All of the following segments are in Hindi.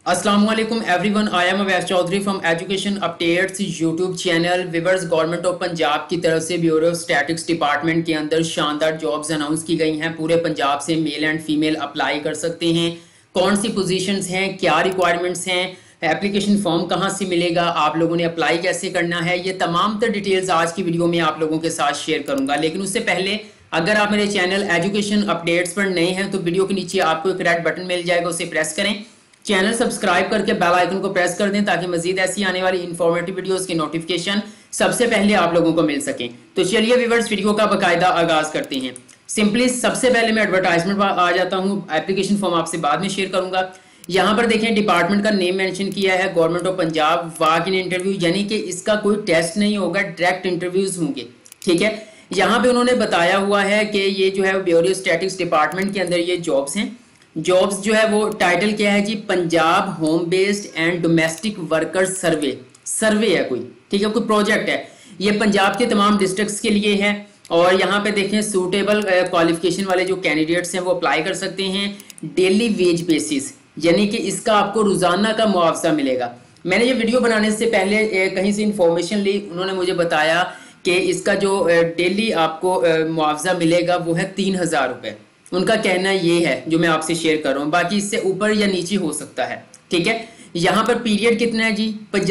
अस्सलाम वालेकुम everyone, I am Awais Chaudhry from education updates YouTube channel. Viewers, government of Punjab की तरफ से ब्यूरो ऑफ स्टैटिस्टिक्स डिपार्टमेंट के अंदर शानदार जॉब्स अनाउंस की गई हैं। पूरे पंजाब से मेल एंड फीमेल अप्लाई कर सकते हैं। कौन सी पोजीशंस हैं, क्या रिक्वायरमेंट्स हैं, एप्लीकेशन फॉर्म कहाँ से मिलेगा, आप लोगों ने अप्लाई कैसे करना है, ये तमाम तर डिटेल्स आज की वीडियो में आप लोगों के साथ शेयर करूंगा। लेकिन उससे पहले अगर आप मेरे चैनल एजुकेशन अपडेट्स पर नए हैं तो वीडियो के नीचे आपको एक रेड बटन मिल जाएगा, उसे प्रेस करें। चैनल सब्सक्राइब करके बेल आइकन को प्रेस कर दें ताकि मजीद ऐसी आने वाली इंफॉर्मेटिव वीडियोस की नोटिफिकेशन सबसे पहले आप लोगों को मिल सके। तो चलिए व्यूअर्स, वीडियो का बाकायदा आगाज करते हैं। सिंपली सबसे पहले मैं एडवर्टाइजमेंट पर आ जाता हूँ, एप्लीकेशन फॉर्म आपसे बाद में शेयर करूंगा। यहाँ पर देखें, डिपार्टमेंट का नेम मेंशन किया है government of Punjab. Walk in interview, यानी कि इसका कोई टेस्ट नहीं होगा, डायरेक्ट इंटरव्यूज होंगे। ठीक है, यहाँ पे उन्होंने बताया हुआ है कि ये जो है ब्यूरो ऑफ स्टैटिस्टिक्स डिपार्टमेंट के अंदर ये जॉब्स हैं। जॉब्स जो है वो टाइटल क्या है जी, Punjab home based and domestic worker survey. Survey है कोई, ठीक है, कोई प्रोजेक्ट है। ये पंजाब के तमाम डिस्ट्रिक्ट्स के लिए है। और यहाँ पे देखें, सूटेबल क्वालिफिकेशन वाले जो कैंडिडेट्स हैं वो अप्लाई कर सकते हैं डेली वेज बेसिस, यानी कि इसका आपको रोजाना का मुआवजा मिलेगा। मैंने ये वीडियो बनाने से पहले कहीं से इंफॉर्मेशन ली, उन्होंने मुझे बताया कि इसका जो डेली आपको मुआवजा मिलेगा वो है 3,000 रुपये। उनका कहना ये है जो मैं आपसे शेयर कर रहा हूँ, बाकी इससे ऊपर या नीचे हो सकता है। ठीक है, यहाँ पर पीरियड कितना है जी,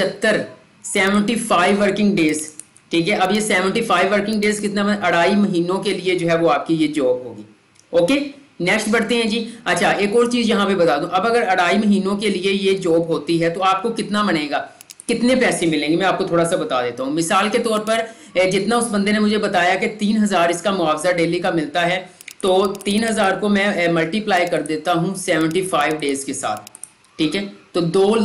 75 वर्किंग डेज। ठीक है, अब ये 75 वर्किंग डेज कितना, 2.5 महीनों के लिए जो है वो आपकी ये जॉब होगी। ओके, नेक्स्ट बढ़ते हैं जी। अच्छा, एक और चीज यहाँ पे बता दूं, अब अगर 2.5 महीनों के लिए ये जॉब होती है तो आपको कितना बनेगा, कितने पैसे मिलेंगे, मैं आपको थोड़ा सा बता देता हूँ। मिसाल के तौर पर जितना उस बंदे ने मुझे बताया कि 3,000 इसका मुआवजा डेली का मिलता है, तो 3,000 को मैं मल्टीप्लाई कर देता हूँ 75 डेज के साथ। ठीक है, तो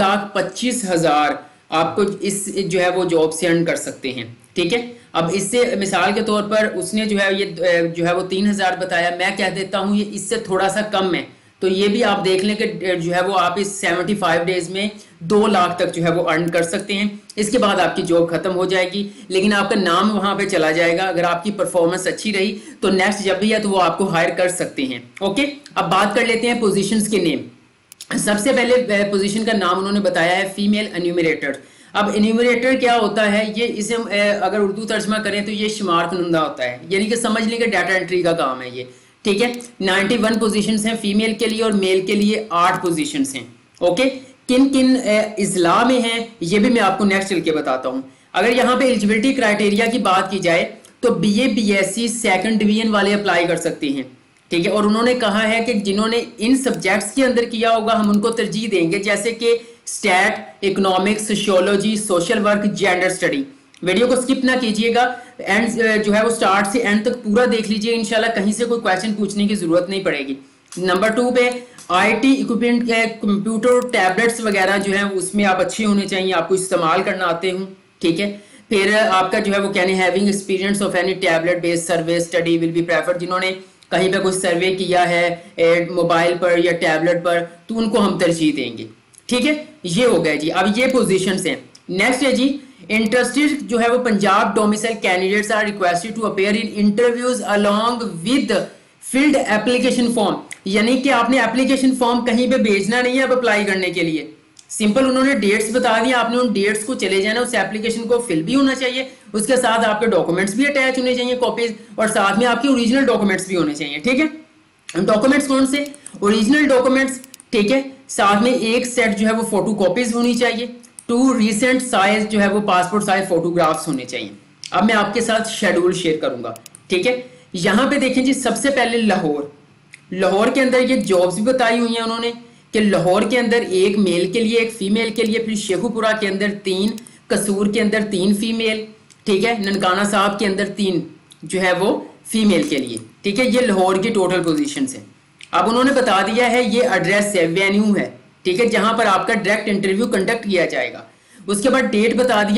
2,25,000 आपको इस जो है वो जॉब से अर्न कर सकते हैं। ठीक है, अब इससे मिसाल के तौर पर उसने जो है ये जो है वो 3,000 बताया, मैं कह देता हूँ ये इससे थोड़ा सा कम है, तो ये भी आप देख लें कि जो है वो आप इस 75 डेज में 2 लाख तक जो है वो अर्न कर सकते हैं। इसके बाद आपकी जॉब खत्म हो जाएगी, लेकिन आपका नाम वहां पे चला जाएगा। अगर आपकी परफॉर्मेंस अच्छी रही तो नेक्स्ट जब भी है तो वो आपको हायर कर सकते हैं। ओके, अब बात कर लेते हैं पोजीशंस के नेम। सबसे पहले पोजीशन का नाम उन्होंने बताया है फीमेल एन्यूमरेटर। अब एन्यूमरेटर क्या होता है, ये इसे अगर उर्दू तर्जमा करें तो ये शुमार कुनंदा होता है, यानी कि समझ लें कि डाटा एंट्री का काम है ये। ठीक है, 91 पोजीशंस हैं फीमेल के लिए और मेल के लिए 8 पोजीशंस हैं। ओके, किन किन इजला में हैं ये भी मैं आपको नेक्स्ट चल के बताता हूं। अगर यहाँ पे एलिजिबिलिटी क्राइटेरिया की बात की जाए तो बीए बीएससी सेकंड डिवीजन वाले अप्लाई कर सकते हैं। ठीक है, और उन्होंने कहा है कि जिन्होंने इन सब्जेक्ट्स के अंदर किया होगा हम उनको तरजीह देंगे, जैसे कि stat, economics, sociology, social work, gender study. Video को स्किप ना कीजिएगा, एंड जो है वो स्टार्ट से एंड तक पूरा देख लीजिए, इंशाल्लाह कहीं से कोई क्वेश्चन पूछने की जरूरत नहीं पड़ेगी। नंबर 2 पे आईटी इक्विपमेंट के कंप्यूटर टैबलेट्स वगैरह जो है उसमें आप अच्छे होने चाहिए, आपको इस्तेमाल करना आते हो। ठीक है, फिर आपका जो है वो कहने having experience of any tablet based survey study will be preferred. जिन्होंने कहीं पे कोई सर्वे किया है मोबाइल पर या टैबलेट पर तो उनको हम तरजीह देंगे। ठीक है, ये हो गया जी। अब ये पोजीशंस हैं। नेक्स्ट है जी, इंटरेस्टेड जो है वो Punjab domicile candidates are requested to appear in interviews along with filled application form, यानी कि आपने एप्लीकेशन फॉर्म कहीं पे भेजना नहीं है अब अप्लाई करने के लिए। सिंपल उन्होंने डेट्स बता दिया, आपने उन डेट्स को चले जाना, उस एप्लीकेशन को फिल भी होना चाहिए, उसके साथ आपके डॉक्यूमेंट्स भी अटैच होने चाहिए कॉपीज, और साथ में आपके ओरिजिनल डॉक्यूमेंट्स भी होने चाहिए। ठीक है, डॉक्यूमेंट्स कौन से, ओरिजिनल डॉक्यूमेंट्स। ठीक है, साथ में एक सेट जो है वो फोटो कॉपीज होनी चाहिए, 2 रिसेंट साइज जो है वो पासपोर्ट साइज फोटोग्राफ्स होने चाहिए। अब मैं आपके साथ शेड्यूल शेयर करूंगा। ठीक है, यहाँ पे देखें जी, सबसे पहले लाहौर के अंदर ये जॉब्स भी बताई हुई हैं उन्होंने कि लाहौर के अंदर एक मेल के लिए, एक फीमेल के लिए, फिर शेखुपुरा के अंदर 3, कसूर के अंदर 3 फीमेल। ठीक है, ननकाना साहब के अंदर 3 जो है वो फीमेल के लिए। ठीक है, ये लाहौर की टोटल पोजीशन है। अब उन्होंने बता दिया है ये एड्रेस है, वेन्यू है। ठीक है, जहां पर आपका डायरेक्ट इंटरव्यू कंडक्ट किया जाएगा। उसके बाद डेट बता दिया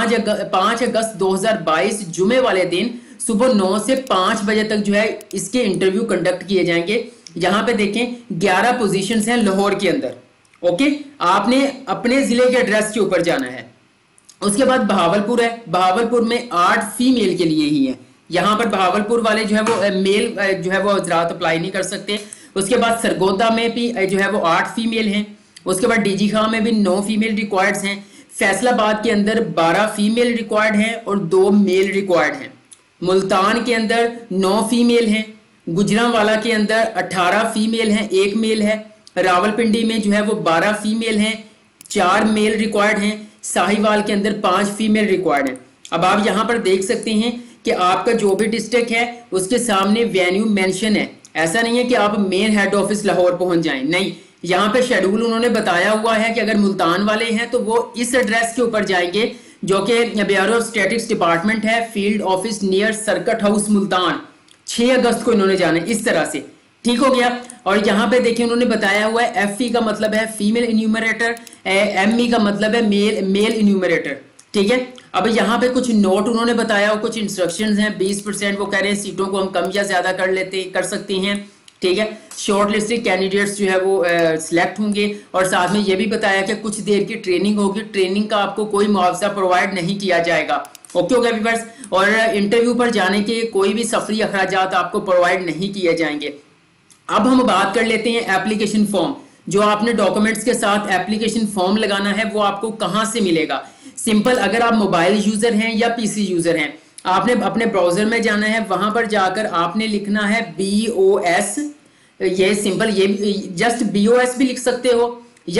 5 अगस्त 2022 जुमे वाले दिन सुबह 9 से 5 बजे तक जो है इसके इंटरव्यू कंडक्ट किए जाएंगे। यहाँ पे देखें 11 पोजीशंस हैं लाहौर के अंदर। ओके, आपने अपने जिले के एड्रेस के ऊपर जाना है। उसके बाद बहावलपुर है, बहावलपुर में 8 फीमेल के लिए ही है। यहाँ पर बहावलपुर वाले जो है वो मेल जो है वो हजरात अप्लाई नहीं कर सकते। उसके बाद सरगोदा में भी जो है वो 8 फीमेल हैं। उसके बाद डीजी खां में भी 9 फीमेल रिक्वायर्ड्स हैं। फैसलाबाद के अंदर 12 फीमेल रिक्वायर्ड हैं और 2 मेल रिक्वायर्ड हैं। मुल्तान के अंदर 9 फीमेल हैं। गुजरांवाला के अंदर 18 फीमेल हैं, 1 मेल है। रावलपिंडी में जो है वो 12 फीमेल हैं, 4 मेल रिक्वायर्ड हैं। साहिवाल के अंदर 5 फीमेल रिक्वायर्ड हैं। अब आप यहाँ पर देख सकते हैं कि आपका जो भी डिस्ट्रिक्ट है उसके सामने वेन्यू मेंशन है। ऐसा नहीं है कि आप मेन हेड ऑफिस लाहौर पहुंच जाएं, नहीं, यहाँ पे शेड्यूल उन्होंने बताया हुआ है कि अगर मुल्तान वाले हैं तो वो इस एड्रेस के ऊपर जाएंगे जो कि ब्यूरो ऑफ स्टैटिस्टिक्स डिपार्टमेंट है, field office near circuit house Multan. 6 अगस्त को इन्होंने जाना है। इस तरह से ठीक हो गया। और यहाँ पे देखिए उन्होंने बताया हुआ है एफ का मतलब है फीमेल इन्यूमरेटर, एम का मतलब है मेल इन्यूमरेटर। ठीक है। अब यहाँ पे कुछ नोट उन्होंने बताया और कुछ इंस्ट्रक्शंस हैं। 20% वो कह रहे हैं सीटों को हम कम या ज्यादा कर सकते हैं। ठीक है। शॉर्ट लिस्टेड कैंडिडेट्स जो है वो सिलेक्ट होंगे और साथ में ये भी बताया कि कुछ देर की ट्रेनिंग होगी, ट्रेनिंग का आपको कोई मुआवजा प्रोवाइड नहीं किया जाएगा। ओके हो गया व्यूअर्स। और इंटरव्यू पर जाने के कोई भी सफरी अखराजात आपको प्रोवाइड नहीं किए जाएंगे। अब हम बात कर लेते हैं एप्लीकेशन फॉर्म। जो आपने डॉक्यूमेंट्स के साथ एप्लीकेशन फॉर्म लगाना है वो आपको कहां से मिलेगा। सिंपल, अगर आप मोबाइल यूजर हैं या पीसी यूजर हैं, आपने अपने ब्राउजर में जाना है, वहां पर जाकर आपने लिखना है BOS। ये सिंपल, ये जस्ट BOS भी लिख सकते हो या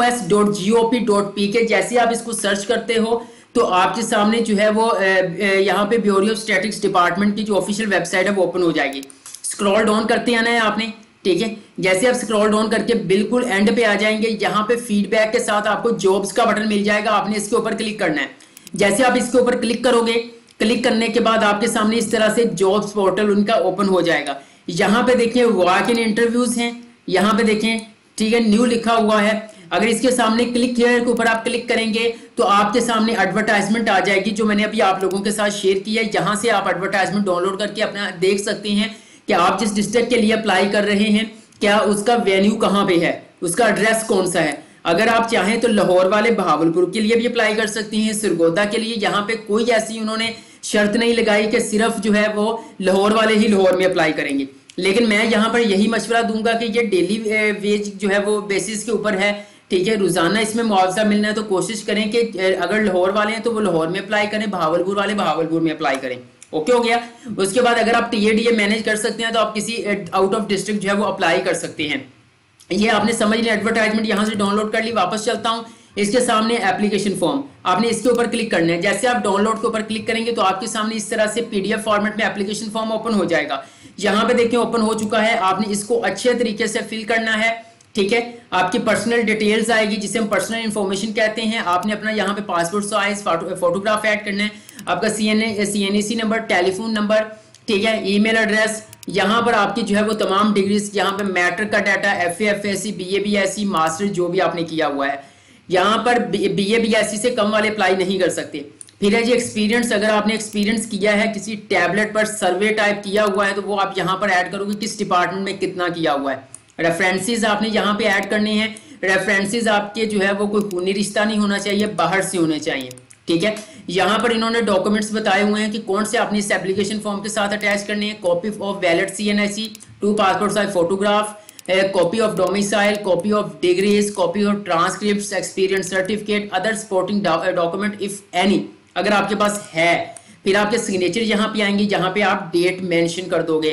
BOS.gop.pk। जैसे आप इसको सर्च करते हो तो आपके सामने जो है वो यहाँ पे ब्यूरो ऑफ स्टैटिस्टिक्स डिपार्टमेंट की जो ऑफिशियल वेबसाइट है वो ओपन हो जाएगी। स्क्रॉल डाउन करते आना है आपने। ठीक है। जैसे आप स्क्रॉल डाउन करके बिल्कुल एंड पे आ जाएंगे, यहाँ पे फीडबैक के साथ आपको जॉब्स का बटन मिल जाएगा। आपने इसके ऊपर क्लिक करना है। जैसे आप इसके ऊपर क्लिक करोगे, क्लिक करने के बाद आपके सामने इस तरह से जॉब्स पोर्टल उनका ओपन हो जाएगा। यहाँ पे देखिए वॉक इन इंटरव्यूज हैं, यहाँ पे देखें, ठीक है, न्यू लिखा हुआ है। अगर इसके सामने क्लिक हियर के ऊपर आप क्लिक करेंगे तो आपके सामने एडवर्टाइजमेंट आ जाएगी जो मैंने अभी आप लोगों के साथ शेयर की है। यहाँ से आप एडवर्टाइजमेंट डाउनलोड करके अपना देख सकते हैं कि आप जिस डिस्ट्रिक्ट के लिए अप्लाई कर रहे हैं क्या उसका वेन्यू कहाँ पे है, उसका एड्रेस कौन सा है। अगर आप चाहें तो लाहौर वाले बहावलपुर के लिए भी अप्लाई कर सकते हैं, सरगोदा के लिए। यहाँ पे कोई ऐसी उन्होंने शर्त नहीं लगाई कि सिर्फ जो है वो लाहौर वाले ही लाहौर में अप्लाई करेंगे। लेकिन मैं यहाँ पर यही मशवरा दूंगा कि ये डेली वेज जो है वो बेसिस के ऊपर है। ठीक है। रोजाना इसमें मुआवजा मिलना है तो कोशिश करें कि अगर लाहौर वाले हैं तो वो लाहौर में अप्लाई करें, बहावलपुर वाले बहावलपुर में अप्लाई करें। ओके हो गया। उसके बाद अगर आप TADA मैनेज कर सकते हैं तो आप किसी आउट ऑफ डिस्ट्रिक्ट जो है वो अप्लाई कर सकते हैं। ये आपने समझ लिया, एडवर्टाइजमेंट यहाँ से डाउनलोड कर ली। वापस चलता हूँ, इसके सामने एप्लीकेशन फॉर्म, आपने इसके ऊपर क्लिक करना है। जैसे आप डाउनलोड के ऊपर क्लिक करेंगे तो आपके सामने इस तरह से PDF फॉर्मेट में एप्लीकेशन फॉर्म ओपन हो जाएगा। यहाँ पे देखिए ओपन हो चुका है। आपने इसको अच्छे तरीके से फिल करना है। ठीक है। आपकी पर्सनल डिटेल्स आएगी जिसे हम पर्सनल इंफॉर्मेशन कहते हैं। आपने अपना यहाँ पे पासपोर्ट साइज फोटोग्राफ ऐड करना है, आपका CNAC नंबर, टेलीफोन नंबर, ठीक है, ईमेल एड्रेस। यहाँ पर आपकी जो है वो तमाम डिग्रीज, यहाँ पे मैट्रिक का data, FA FSC BA BSc master जो भी आपने किया हुआ है। यहाँ पर BA BSc से कम वाले अप्लाई नहीं कर सकते। फिर है जी एक्सपीरियंस। अगर आपने एक्सपीरियंस किया है किसी टैबलेट पर, सर्वे टाइप किया हुआ है तो वो आप यहाँ पर ऐड करोगे किस डिपार्टमेंट में कितना किया हुआ है। रेफरेंसेस आपने यहाँ पे ऐड करने हैं। रेफरेंसेस आपके जो है वो कोई खूनी रिश्ता नहीं होना चाहिए, बाहर से होने चाहिए। ठीक है। यहाँ पर इन्होंने डॉक्यूमेंट्स बताए हुए हैं कि कौन से आपने इस एप्लीकेशन फॉर्म के साथ अटैच करने हैं। Copy of valid CNAC, 2 passport size photograph, copy of domicile, copy of degrees, copy of transcript, experience certificate, other supporting document if any, अगर आपके पास है। फिर आपके सिग्नेचर यहाँ पे आएंगे जहाँ पे आप डेट मेंशन कर दोगे।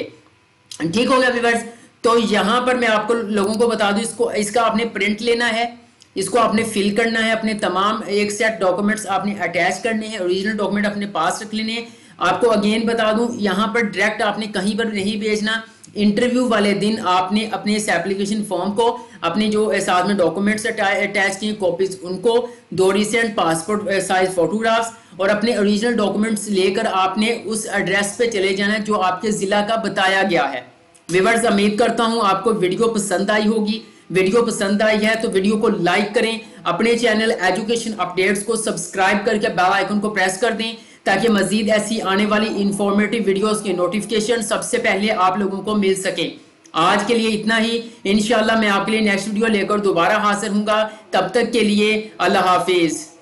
ठीक हो गया व्यूअर्स। तो यहाँ पर मैं आपको लोगों को बता दूं, इसका आपने प्रिंट लेना है, इसको आपने फिल करना है, अपने तमाम एक सेट डॉक्यूमेंट्स आपने अटैच करने हैं, ओरिजिनल डॉक्यूमेंट अपने पास रख लेने हैं। आपको अगेन बता दूं, यहाँ पर डायरेक्ट आपने कहीं पर नहीं भेजना। इंटरव्यू वाले दिन आपने अपने इस एप्लीकेशन फॉर्म को, अपने जो साथ में डॉक्यूमेंट्स अटैच किए कॉपीज, उनको 2 रिसेंट पासपोर्ट साइज फोटोग्राफ्स और अपने ओरिजिनल डॉक्यूमेंट्स लेकर आपने उस एड्रेस पे चले जाना है जो आपके जिला का बताया गया है। व्यूअर्स, उम्मीद करता हूं आपको वीडियो पसंद आई होगी। वीडियो पसंद आई है तो वीडियो को लाइक करें, अपने चैनल एजुकेशन अपडेट्स को सब्सक्राइब करके बेल आइकन को प्रेस कर दें ताकि मजीद ऐसी आने वाली इंफॉर्मेटिव वीडियोस के नोटिफिकेशन सबसे पहले आप लोगों को मिल सके। आज के लिए इतना ही। इंशाल्लाह मैं आपके लिए नेक्स्ट वीडियो लेकर दोबारा हाजिर हूँगा। तब तक के लिए अल्लाह हाफिज।